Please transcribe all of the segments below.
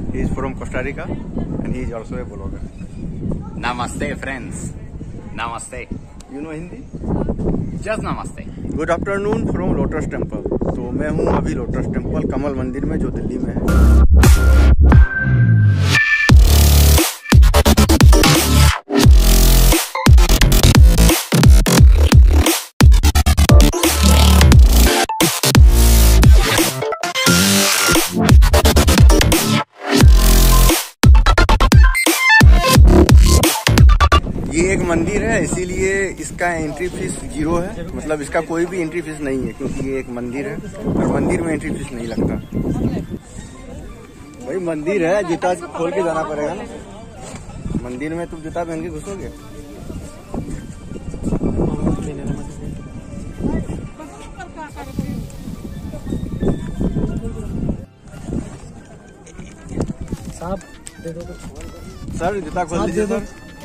He is from Costa Rica and he is also a blogger. Namaste friends. Namaste. You know Hindi? Just namaste. Good afternoon from Lotus Temple. तो मैं हूँ अभी lotus temple कमल मंदिर में, जो दिल्ली में है। ये एक मंदिर है, इसीलिए इसका एंट्री फीस 0 है। मतलब इसका कोई भी एंट्री फीस नहीं है, क्योंकि ये एक मंदिर है और मंदिर में एंट्री फीस नहीं लगता। भाई मंदिर है, जूता खोल के जाना पड़ेगा ना। मंदिर में तुम जूता पहन के घुसोगे? साहब दे दो सर, जूता खोल दीजिए सर।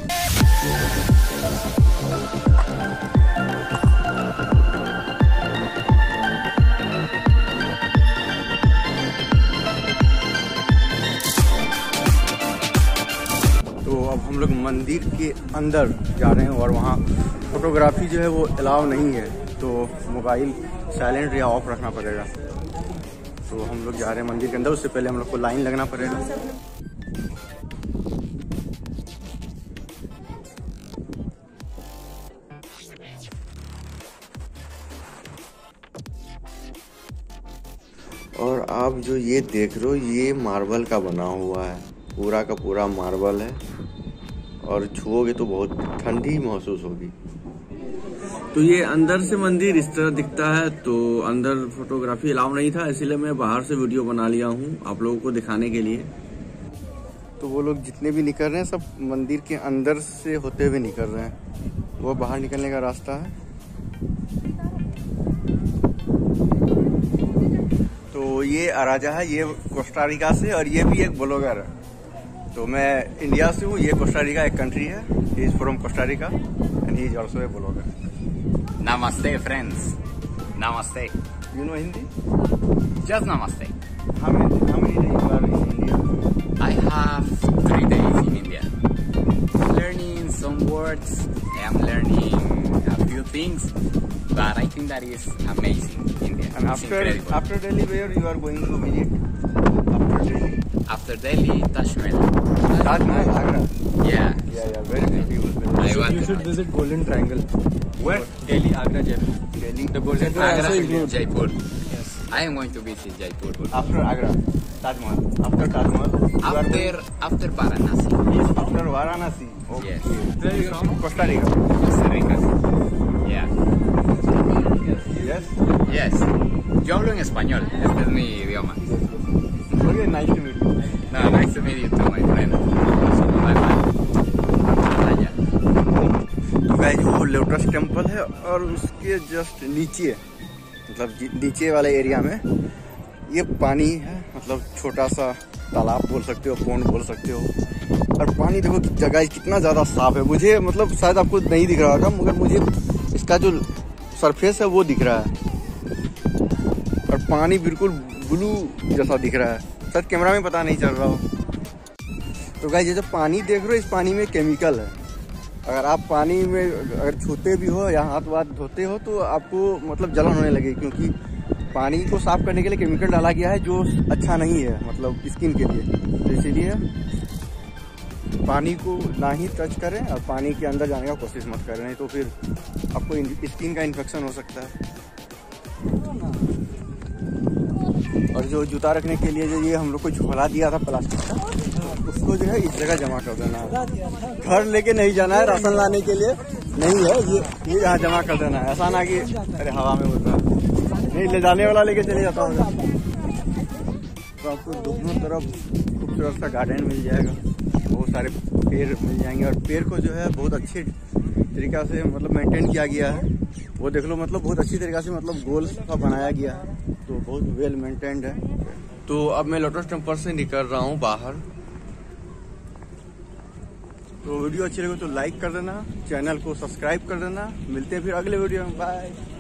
तो अब हम लोग मंदिर के अंदर जा रहे हैं और वहाँ फोटोग्राफी जो है वो अलाउ नहीं है, तो मोबाइल साइलेंट या ऑफ रखना पड़ेगा। तो हम लोग जा रहे हैं मंदिर के अंदर, उससे पहले हम लोग को लाइन लगना पड़ेगा। और आप जो ये देख रहे हो, ये मार्बल का बना हुआ है, पूरा का पूरा मार्बल है और छुओगे तो बहुत ठंडी महसूस होगी। तो ये अंदर से मंदिर इस तरह दिखता है। तो अंदर फोटोग्राफी अलाउ नहीं था, इसीलिए मैं बाहर से वीडियो बना लिया हूँ आप लोगों को दिखाने के लिए। तो वो लोग जितने भी निकल रहे हैं सब मंदिर के अंदर से होते हुए निकल रहे हैं। वो बाहर निकलने का रास्ता है। तो ये अराजा है, ये कोस्टा रिका से, और ये भी एक ब्लॉगर है। तो मैं इंडिया से हूँ, ये कोस्टा रिका एक कंट्री है। He is from Costa Rica and he is also a blogger. Namaste friends. Namaste. You know Hindi? Just namaste. How many days you are in India? I have 3 days in India. Learning some words. I am learning a few things, but I think that is amazing. India. And It's incredible. after Delhi, where you are going to visit? After Delhi, Taj Mahal. Taj Mahal, Agra. Yeah. Yeah, very beautiful. I want You to. should visit Golden Triangle. Where? Delhi, Agra, Jaipur. Delhi. The Golden Triangle Agra, also includes. Jaipur. Yes. I am going to visit Jaipur. After Agra, Taj Mahal. After Taj Mahal, you are going After Varanasi. after Varanasi. Okay. Yes. Where are you from? Costa Rica. Costa Rica. Yeah. Yes. Yes. Yo hablo en español. Este es mi idioma. Okay, nice to meet you. No, nice to meet you too, my friend. Bye bye. तो guys, वो Lotus Temple है और उसके just नीचे, मतलब नीचे वाले area में ये पानी है। मतलब छोटा सा तालाब बोल सकते हो, पौंड बोल सकते हो। और पानी देखो जगह कितना ज़्यादा साफ है। मुझे मतलब शायद आपको नहीं दिख रहा होगा, मगर मुझे इसका जो सरफेस है वो दिख रहा है और पानी बिल्कुल ब्लू जैसा दिख रहा है। शायद कैमरा में पता नहीं चल रहा हो। तो गाइस, ये जो पानी देख रहे हो, इस पानी में केमिकल है। अगर आप पानी में अगर छूते भी हो या हाथ वाथ धोते हो तो आपको मतलब जलन होने लगे, क्योंकि पानी को साफ करने के लिए केमिकल डाला गया है जो अच्छा नहीं है, मतलब स्किन के लिए। तो इसीलिए पानी को ना ही टच करें और पानी के अंदर जाने का कोशिश मत करें, नहीं तो फिर आपको स्किन का इन्फेक्शन हो सकता है। और जो जूता रखने के लिए जो ये हम लोग को झोला दिया था प्लास्टिक का, उसको जो है इस जगह जमा कर देना है। घर लेके नहीं जाना है, राशन लाने के लिए नहीं है, ये यहाँ जमा कर देना है। ऐसा ना कि अरे हवा में उड़ रहा है, नहीं, ले जाने वाला लेके चले जाता हूँ। तो आपको दोनों तरफ खूबसूरत सा गार्डन मिल जाएगा, बहुत सारे पेड़ मिल जाएंगे। और पेड़ को जो है बहुत अच्छे तरीका से मतलब मेंटेन किया गया है। वो देख लो, मतलब बहुत अच्छी तरीका से मतलब गोल का बनाया गया है, तो बहुत वेल मेंटेन्ड है। तो अब मैं लोटस टेम्पल से निकल रहा हूँ बाहर। तो वीडियो अच्छी लगे तो लाइक कर देना, चैनल को सब्सक्राइब कर देना। मिलते हैं फिर अगले वीडियो में। बाय।